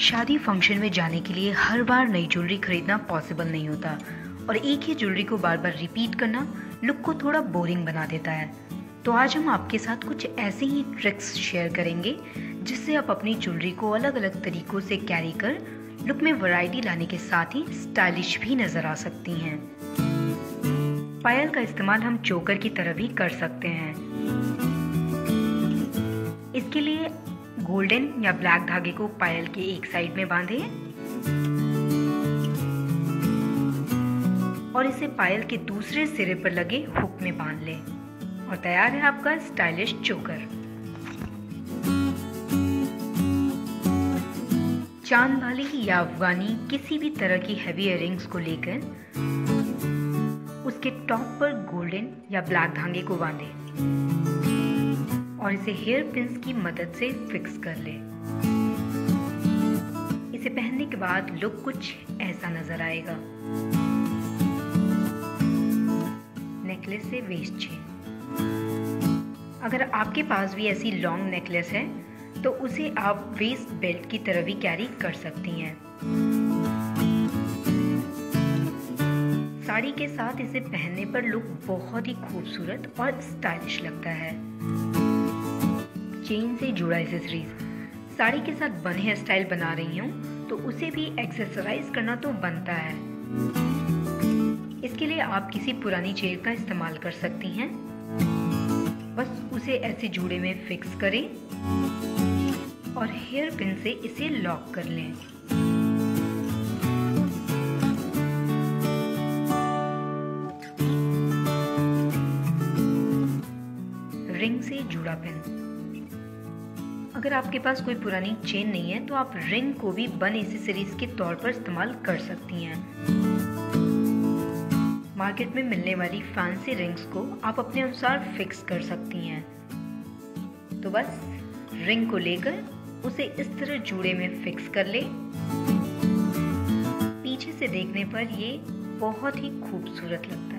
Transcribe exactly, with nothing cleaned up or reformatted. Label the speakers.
Speaker 1: शादी फंक्शन में जाने के लिए हर बार नई ज्वेलरी खरीदना पॉसिबल नहीं होता और एक ही ज्वेलरी को बार बार रिपीट करना लुक को थोड़ा बोरिंग बना देता है। तो आज हम आपके साथ कुछ ऐसे ही ट्रिक्स शेयर करेंगे जिससे आप अपनी ज्वेलरी को अलग अलग तरीकों से कैरी कर लुक में वैरायटी लाने के साथ ही स्टाइलिश भी नजर आ सकती हैं। पायल का इस्तेमाल हम चोकर की तरह भी कर सकते हैं। इसके लिए गोल्डन या ब्लैक धागे को पायल के एक साइड में बांधें और इसे पायल के दूसरे सिरे पर लगे हुक में बांध लें और तैयार है आपका स्टाइलिश चोकर। चांद वाली या अफगानी किसी भी तरह की हैवी इयररिंग्स को लेकर उसके टॉप पर गोल्डन या ब्लैक धागे को बांधें और इसे हेयर पिन्स की मदद से फिक्स कर ले। इसे पहनने के बाद लुक कुछ ऐसा नजर आएगा। नेकलेस से वेस्ट चेन। अगर आपके पास भी ऐसी लॉन्ग नेकलेस है तो उसे आप वेस्ट बेल्ट की तरह भी कैरी कर सकती हैं। साड़ी के साथ इसे पहनने पर लुक बहुत ही खूबसूरत और स्टाइलिश लगता है। चेन से जुड़ा एक्सेसरीज। साड़ी के साथ बन हेयर स्टाइल बना रही हूँ तो उसे भी एक्सेसराइज करना तो बनता है। इसके लिए आप किसी पुरानी चेयर का इस्तेमाल कर सकती हैं। बस उसे ऐसे जूड़े में फिक्स करें और हेयर पिन से इसे लॉक कर लें। रिंग से जुड़ा पिन। अगर आपके पास कोई पुरानी चेन नहीं है तो आप रिंग को भी बन एक्सेसरीज के तौर पर इस्तेमाल कर सकती हैं। मार्केट में मिलने वाली फैंसी रिंग्स को आप अपने अनुसार फिक्स कर सकती हैं। तो बस रिंग को लेकर उसे इस तरह जूड़े में फिक्स कर ले। पीछे से देखने पर ये बहुत ही खूबसूरत लगता है।